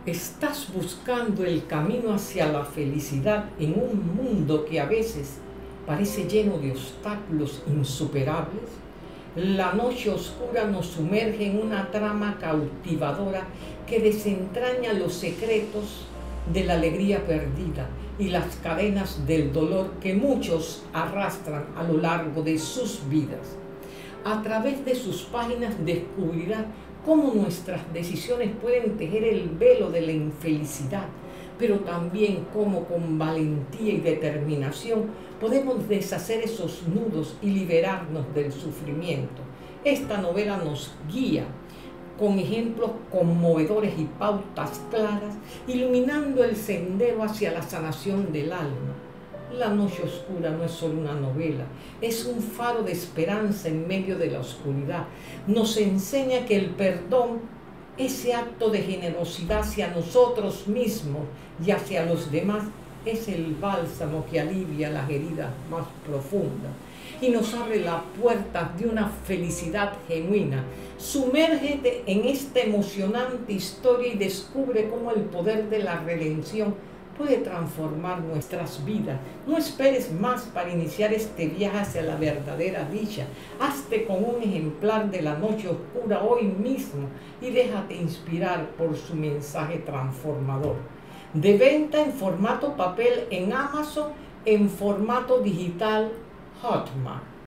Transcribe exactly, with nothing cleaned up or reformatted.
¿Estás buscando el camino hacia la felicidad en un mundo que a veces parece lleno de obstáculos insuperables? La noche oscura nos sumerge en una trama cautivadora que desentraña los secretos de la alegría perdida y las cadenas del dolor que muchos arrastran a lo largo de sus vidas. A través de sus páginas descubrirá cómo nuestras decisiones pueden tejer el velo de la infelicidad, pero también cómo con valentía y determinación podemos deshacer esos nudos y liberarnos del sufrimiento. Esta novela nos guía con ejemplos conmovedores y pautas claras, iluminando el sendero hacia la sanación del alma. La noche oscura no es solo una novela, es un faro de esperanza en medio de la oscuridad. Nos enseña que el perdón, ese acto de generosidad hacia nosotros mismos y hacia los demás, es el bálsamo que alivia las heridas más profundas y nos abre la puerta de una felicidad genuina. Sumérgete en esta emocionante historia y descubre cómo el poder de la redención puede transformar nuestras vidas. No esperes más para iniciar este viaje hacia la verdadera dicha. Hazte con un ejemplar de La Noche Oscura hoy mismo y déjate inspirar por su mensaje transformador. De venta en formato papel en Amazon, en formato digital Hotmart.